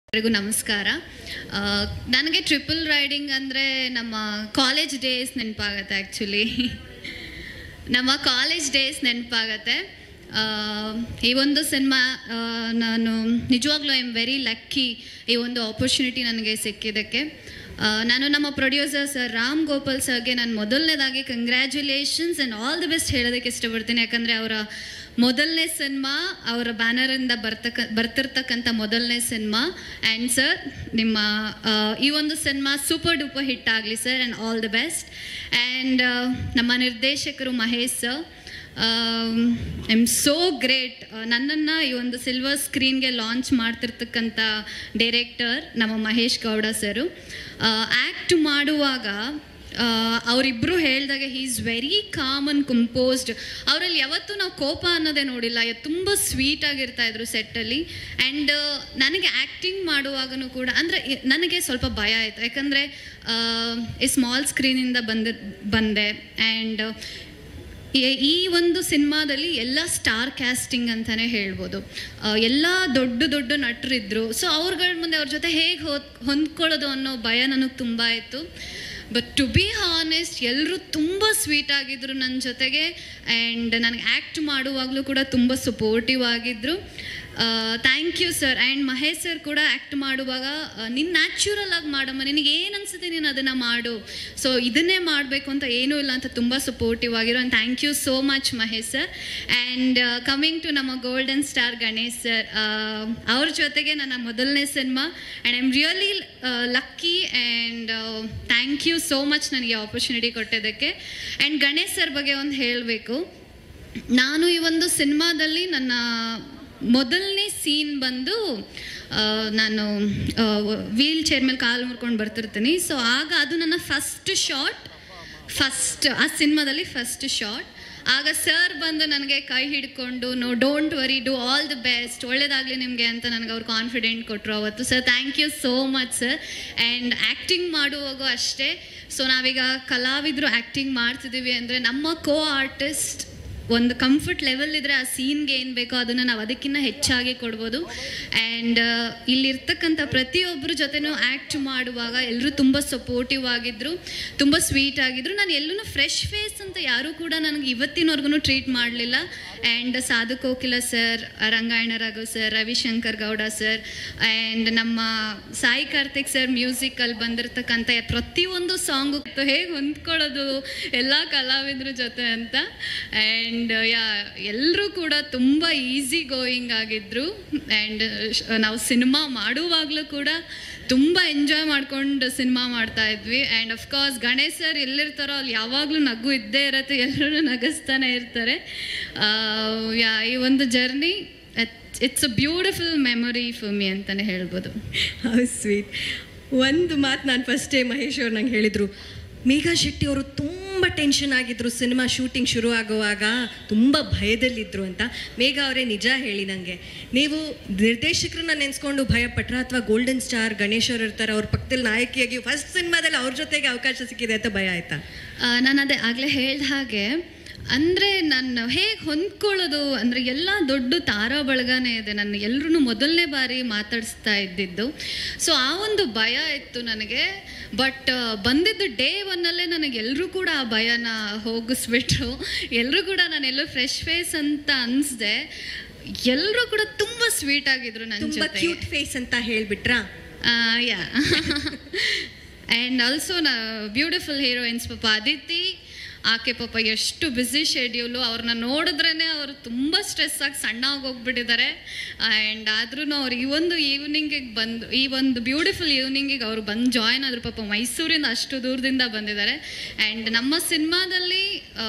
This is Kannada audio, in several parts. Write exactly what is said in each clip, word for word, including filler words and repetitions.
ಎಲ್ಲರಿಗೂ ನಮಸ್ಕಾರ. ನನಗೆ ಟ್ರಿಪಲ್ ರೈಡಿಂಗ್ ಅಂದರೆ ನಮ್ಮ ಕಾಲೇಜ್ ಡೇಸ್ ನೆನಪಾಗತ್ತೆ. ಆ್ಯಕ್ಚುಲಿ ನಮ್ಮ ಕಾಲೇಜ್ ಡೇಸ್ ನೆನಪಾಗತ್ತೆ. ಈ ಒಂದು ಸಿನಿಮಾ ನಾನು ನಿಜವಾಗ್ಲೂ ಐ ಆಮ್ ವೆರಿ ಲಕ್ಕಿ ಈ ಒಂದು ಆಪರ್ಚುನಿಟಿ ನನಗೆ ಸಿಕ್ಕಿದ್ದಕ್ಕೆ. ನಾನು ನಮ್ಮ ಪ್ರೊಡ್ಯೂಸರ್ ಸರ್ ರಾಮ್ ಗೋಪಾಲ್ ಸರ್ಗೆ ನಾನು ಮೊದಲನೇದಾಗಿ congratulations and all the best ಹೇಳೋದಕ್ಕೆ ಇಷ್ಟಪಡ್ತೀನಿ. ಯಾಕಂದರೆ ಅವರ ಮೊದಲನೇ ಸಿನಿಮಾ, ಅವರ ಬ್ಯಾನರಿಂದ ಬರ್ತಕ್ಕ ಬರ್ತಿರ್ತಕ್ಕಂಥ ಮೊದಲನೇ ಸಿನಿಮಾ. ಆ್ಯಂಡ್ ಸರ್, ನಿಮ್ಮ ಈ ಒಂದು ಸಿನಿಮಾ ಸೂಪರ್ ಡೂಪರ್ ಹಿಟ್ ಆಗಲಿ sir, and all the best. And ನಮ್ಮ ನಿರ್ದೇಶಕರು Mahesh sir, I am so great. ನನ್ನನ್ನು ಈ ಒಂದು ಸಿಲ್ವರ್ ಸ್ಕ್ರೀನ್ಗೆ ಲಾಂಚ್ ಮಾಡ್ತಿರ್ತಕ್ಕಂಥ ಡೈರೆಕ್ಟರ್ ನಮ್ಮ ಮಹೇಶ್ ಗೌಡ ಸರು. ಆ್ಯಕ್ಟ್ ಮಾಡುವಾಗ ಅವರಿಬ್ಬರು ಹೇಳಿದಾಗ he is very calm and composed. ಅವರಲ್ಲಿ ಯಾವತ್ತೂ ನಾವು ಕೋಪ ಅನ್ನೋದೇ ನೋಡಿಲ್ಲ. ತುಂಬ ಸ್ವೀಟಾಗಿರ್ತಾಯಿದ್ರು ಸೆಟ್ಟಲ್ಲಿ. ಆ್ಯಂಡ್ ನನಗೆ ಆ್ಯಕ್ಟಿಂಗ್ ಮಾಡುವಾಗಲೂ ಕೂಡ ಅಂದರೆ ನನಗೆ ಸ್ವಲ್ಪ ಭಯ ಆಯಿತು. ಯಾಕಂದರೆ ಈ ಸ್ಮಾಲ್ ಸ್ಕ್ರೀನಿಂದ ಬಂದ ಬಂದೆ ಆ್ಯಂಡ್ ಈ ಒಂದು ಸಿನಿಮಾದಲ್ಲಿ ಎಲ್ಲ ಸ್ಟಾರ್ ಕ್ಯಾಸ್ಟಿಂಗ್ ಅಂತಲೇ ಹೇಳ್ಬೋದು. ಎಲ್ಲ ದೊಡ್ಡ ದೊಡ್ಡ ನಟರಿದ್ದರು. ಸೊ ಅವ್ರಗಳ ಮುಂದೆ ಅವ್ರ ಜೊತೆ ಹೇಗೆ ಹೊಂದ್ಕೊಳ್ಳೋದು ಅನ್ನೋ ಭಯ ನನಗೆ ತುಂಬ ಇತ್ತು. ಬಟ್ ಟು ಬಿ ಹಾನೆಸ್ಟ್, ಎಲ್ಲರೂ ತುಂಬ ಸ್ವೀಟ್ ಆಗಿದ್ದರು ನನ್ನ ಜೊತೆಗೆ. ಆ್ಯಂಡ್ ನನಗೆ ಆ್ಯಕ್ಟ್ ಮಾಡುವಾಗಲೂ ಕೂಡ ತುಂಬ ಸಪೋರ್ಟಿವ್ ಆಗಿದ್ದರು. Thank you sir. And Mahesh sir ಕೂಡ ಆ್ಯಕ್ಟ್ ಮಾಡುವಾಗ ನೀನು ನ್ಯಾಚುರಲ್ ಆಗಿ ಮಾಡಮ್ಮ, ನಿನಗೆ ಏನು ಅನಿಸುತ್ತೆ ನೀನು ಅದನ್ನು ಮಾಡು, ಸೊ ಇದನ್ನೇ ಮಾಡಬೇಕು ಅಂತ ಏನೂ ಇಲ್ಲ ಅಂತ ತುಂಬ ಸಪೋರ್ಟಿವ್ ಆಗಿರೋ. And thank you so much Mahesh sir. And coming to ನಮ್ಮ ಗೋಲ್ಡನ್ ಸ್ಟಾರ್ ಗಣೇಶ್ ಸರ್, ಅವ್ರ ಜೊತೆಗೆ ನನ್ನ ಮೊದಲನೇ cinema. And I am really lucky and thank you so much ನನಗೆ ಆಪರ್ಚುನಿಟಿ ಕೊಟ್ಟಿದ್ದಕ್ಕೆ. ಆ್ಯಂಡ್ ಗಣೇಶ್ ಸರ್ ಬಗ್ಗೆ ಒಂದು ಹೇಳಬೇಕು. ನಾನು ಈ ಒಂದು ಸಿನಿಮಾದಲ್ಲಿ ನನ್ನ ಮೊದಲನೇ ಸೀನ್ ಬಂದು ನಾನು ವೀಲ್ ಚೇರ್ ಮೇಲೆ ಕಾಲು ಮುರ್ಕೊಂಡು ಬರ್ತಿರ್ತೀನಿ. ಸೊ ಆಗ ಅದು ನನ್ನ ಫಸ್ಟ್ ಶಾಟ್, ಫಸ್ಟ್ ಆ ಸಿನಿಮಾದಲ್ಲಿ ಫಸ್ಟ್ ಶಾಟ್. ಆಗ ಸರ್ ಬಂದು ನನಗೆ ಕೈ ಹಿಡ್ಕೊಂಡು no don't worry, do all the best, ಒಳ್ಳೇದಾಗಲಿ ನಿಮಗೆ ಅಂತ ನನಗೆ ಅವ್ರು ಕಾನ್ಫಿಡೆಂಟ್ ಕೊಟ್ಟರು ಅವತ್ತು. Sir thank you so much sir. And acting ಮಾಡುವಾಗೂ ಅಷ್ಟೇ. ಸೊ ನಾವೀಗ ಕಲಾವಿದರು ಆ್ಯಕ್ಟಿಂಗ್ ಮಾಡ್ತಿದ್ದೀವಿ ಅಂದರೆ ನಮ್ಮ ಕೋ ಆರ್ಟಿಸ್ಟ್ ಒಂದು ಕಂಫರ್ಟ್ ಲೆವೆಲ್ ಇದ್ದರೆ ಆ ಸೀನ್ಗೆ ಏನು ಬೇಕೋ ಅದನ್ನು ನಾವು ಅದಕ್ಕಿಂತ ಹೆಚ್ಚಾಗಿ ಕೊಡ್ಬೋದು. ಆ್ಯಂಡ್ ಇಲ್ಲಿರ್ತಕ್ಕಂಥ ಪ್ರತಿಯೊಬ್ಬರ ಜೊತೆನೂ ಆ್ಯಕ್ಟ್ ಮಾಡುವಾಗ ಎಲ್ಲರೂ ತುಂಬ ಸಪೋರ್ಟಿವ್ ಆಗಿದ್ದರು, ತುಂಬ ಸ್ವೀಟ್ ಆಗಿದ್ದರು. ನಾನು ಎಲ್ಲೂ ಫ್ರೆಶ್ ಫೇಸ್ ಅಂತ ಯಾರೂ ಕೂಡ ನನಗೆ ಇವತ್ತಿನವರೆಗೂ ಟ್ರೀಟ್ ಮಾಡಲಿಲ್ಲ. And Sadhu Kokila sir, Rangayana Raghav sir, Ravishankar Gowda sir, and ನಮ್ಮ ಸಾಯಿ ಕಾರ್ತಿಕ್ ಸರ್ ಮ್ಯೂಸಿಕಲ್ಲಿ ಬಂದಿರತಕ್ಕಂಥ ಪ್ರತಿಯೊಂದು ಸಾಂಗು ಹೇಗೆ ಹೊಂದ್ಕೊಳ್ಳೋದು ಎಲ್ಲ ಕಲಾವಿದ್ರ ಜೊತೆ ಅಂತ. ಆ್ಯಂಡ್ ಯಾ ಎಲ್ಲರೂ ಕೂಡ ತುಂಬ ಈಸಿ ಗೋಯಿಂಗ್ ಆಗಿದ್ದರು. ಆ್ಯಂಡ್ ನಾವು ಸಿನಿಮಾ ಮಾಡುವಾಗಲೂ ಕೂಡ ತುಂಬ ಎಂಜಾಯ್ ಮಾಡ್ಕೊಂಡು ಸಿನಿಮಾ ಮಾಡ್ತಾಯಿದ್ವಿ. ಆ್ಯಂಡ್ ಅಫ್ಕೋರ್ಸ್ ಗಣೇಶ್ ಸರ್ ಎಲ್ಲಿರ್ತಾರೋ ಅಲ್ಲಿ ಯಾವಾಗಲೂ ನಗು ಇದ್ದೇ ಇರುತ್ತೆ, ಎಲ್ಲರೂ ನಗಿಸ್ತಾನೆ ಇರ್ತಾರೆ. ಯಾ ಈ ಒಂದು journey it's a beautiful memory for me ಅಂತಲೇ ಹೇಳ್ಬೋದು. How sweet. ಒಂದು ಮಾತು ನಾನು ಫಸ್ಟ್ ಟೈಮ್ ಮಹೇಶ್ ಅವ್ರು ನಂಗೆ ಹೇಳಿದರು, ಮೇಘಾ ಶೆಟ್ಟಿ ಅವರು ತುಂಬ ಟೆನ್ಷನ್ ಆಗಿದ್ದರು ಸಿನಿಮಾ ಶೂಟಿಂಗ್ ಶುರು ಆಗುವಾಗ, ತುಂಬ ಭಯದಲ್ಲಿದ್ದರು ಅಂತ. ಮೇಘಾ ಅವರೇ ನಿಜ ಹೇಳಿ ನನಗೆ, ನೀವು ನಿರ್ದೇಶಕರನ್ನ ನೆನೆಸ್ಕೊಂಡು ಭಯಪಟ್ರ ಅಥವಾ ಗೋಲ್ಡನ್ ಸ್ಟಾರ್ ಗಣೇಶ್ ಅವರು ಇರ್ತಾರೆ ಅವ್ರ ಪಕ್ಕದಲ್ಲಿ ನಾಯಕಿಯಾಗಿ ಫಸ್ಟ್ ಸಿನಿಮಾದಲ್ಲಿ ಅವ್ರ ಜೊತೆಗೆ ಅವಕಾಶ ಸಿಕ್ಕಿದೆ ಅಂತ ಭಯ ಆಯಿತಾ? ನಾನು ಅದೇ ಆಗಲೇ ಹೇಳಿದ ಹಾಗೆ, ಅಂದರೆ ನಾನು ಹೇಗೆ ಹೊಂದ್ಕೊಳ್ಳೋದು ಅಂದರೆ ಎಲ್ಲ ದೊಡ್ಡ ತಾರಾ ಬಳಗನೇ ಇದೆ, ನನ್ನ ಎಲ್ಲರೂ ಮೊದಲನೇ ಬಾರಿ ಮಾತಾಡಿಸ್ತಾ ಇದ್ದಿದ್ದು. ಸೊ ಆ ಒಂದು ಭಯ ಇತ್ತು ನನಗೆ. ಬಟ್ ಬಂದಿದ್ದು ಡೇ ಒನ್ನಲ್ಲೇ ನನಗೆ ಎಲ್ಲರೂ ಕೂಡ ಆ ಭಯನ ಹೋಗಿಸ್ಬಿಟ್ರು. ಎಲ್ಲರೂ ಕೂಡ ನಾನೆಲ್ಲೂ ಫ್ರೆಶ್ ಫೇಸ್ ಅಂತ ಅನಿಸ್ದೆ. ಎಲ್ಲರೂ ಕೂಡ ತುಂಬ ಸ್ವೀಟ್ ಆಗಿದ್ರು ನನ್ನ ಜೊತೆ. ಕ್ಯೂಟ್ ಫೇಸ್ ಅಂತ ಹೇಳಿಬಿಟ್ರಾ? ಯಾ. ಆ್ಯಂಡ್ ಆಲ್ಸೋ ನಾ ಬ್ಯೂಟಿಫುಲ್ ಹೀರೋಯಿನ್ಸ್ ಪಾಪ ಅದಿತಿ, ಆಕೆ ಪಾಪ ಎಷ್ಟು ಬ್ಯುಸಿ ಶೆಡ್ಯೂಲು, ಅವ್ರನ್ನ ನೋಡಿದ್ರೇ ಅವರು ತುಂಬ ಸ್ಟ್ರೆಸ್ ಆಗಿ ಸಣ್ಣ ಹೋಗ್ಬಿಟ್ಟಿದ್ದಾರೆ. ಆ್ಯಂಡ್ ಆದ್ರೂ ಅವ್ರು ಈ ಒಂದು ಈವ್ನಿಂಗಿಗೆ ಬಂದು ಈ ಒಂದು ಬ್ಯೂಟಿಫುಲ್ ಈವ್ನಿಂಗಿಗೆ ಅವರು ಬಂದು ಜಾಯ್ನ್ ಆದರು. ಪಾಪ ಮೈಸೂರಿಂದ ಅಷ್ಟು ದೂರದಿಂದ ಬಂದಿದ್ದಾರೆ. ಆ್ಯಂಡ್ ನಮ್ಮ ಸಿನಿಮಾದಲ್ಲಿ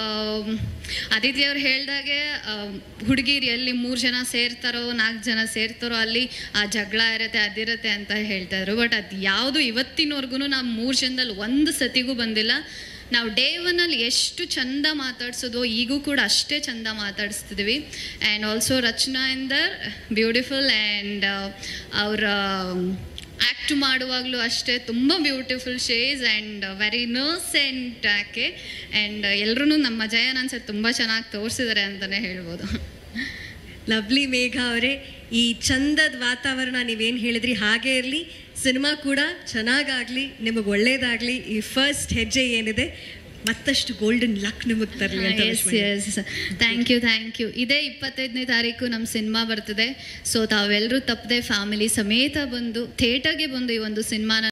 ಅದಿತಿ ಅವ್ರು ಹೇಳ್ದಾಗೆ ಹುಡುಗಿರು ಎಲ್ಲಿ ಮೂರು ಜನ ಸೇರ್ತಾರೋ ನಾಲ್ಕು ಜನ ಸೇರ್ತಾರೋ ಅಲ್ಲಿ ಆ ಜಗಳ ಇರುತ್ತೆ ಅದಿರುತ್ತೆ ಅಂತ ಹೇಳ್ತಾಯಿದ್ರು. ಬಟ್ ಅದು ಯಾವುದು ಇವತ್ತಿನವರೆಗೂ ನಾವು ಮೂರು ಜನದಲ್ಲಿ ಒಂದು ಸತಿಗೂ ಬಂದಿಲ್ಲ. ನಾವು ಡೇ ಒನ್ನಲ್ಲಿ ಎಷ್ಟು ಚಂದ ಮಾತಾಡ್ಸೋದು ಈಗೂ ಕೂಡ ಅಷ್ಟೇ ಚಂದ ಮಾತಾಡಿಸ್ತಿದ್ವಿ. And also Rachana Inder beautiful. And ಅವರ ಆ್ಯಕ್ಟ್ ಮಾಡುವಾಗಲೂ ಅಷ್ಟೇ ತುಂಬ beautiful she's and very innocent ಆಕೆ. ಆ್ಯಂಡ್ ಎಲ್ಲರೂ ನಮ್ಮ ಜಯನ್ ಅನ್ಸತ್ತೆ ತುಂಬ ಚೆನ್ನಾಗಿ ತೋರಿಸಿದ್ದಾರೆ ಅಂತಲೇ ಹೇಳ್ಬೋದು. ಲವ್ಲಿ ಮೇಘಾ ಅವರೇ, ಈ ಚಂದದ ವಾತಾವರಣ ನೀವೇನು ಹೇಳಿದ್ರಿ ಹಾಗೇ ಇರಲಿ, ಸಿನಿಮಾ ಕೂಡ ಚೆನ್ನಾಗಾಗಲಿ, ನಿಮಗೆ ಒಳ್ಳೇದಾಗಲಿ. ಈ ಫಸ್ಟ್ ಹೆಜ್ಜೆ ಏನಿದೆ ಮತ್ತಷ್ಟು ಗೋಲ್ಡನ್ ಲಕ್ ನಿಮಗೆ ತರಲಿ ಅಂತ. Yes yes thank you thank you. ಇದೇ ಇಪ್ಪತ್ತೈದನೇ ತಾರೀಕು ನಮ್ಮ ಸಿನಿಮಾ ಬರ್ತಿದೆ. ಸೊ ತಾವೆಲ್ಲರೂ ತಪ್ಪದೆ ಫ್ಯಾಮಿಲಿ ಸಮೇತ ಬಂದು ಥಿಯೇಟರ್ಗೆ ಬಂದು ಈ ಒಂದು ಸಿನಿಮಾನ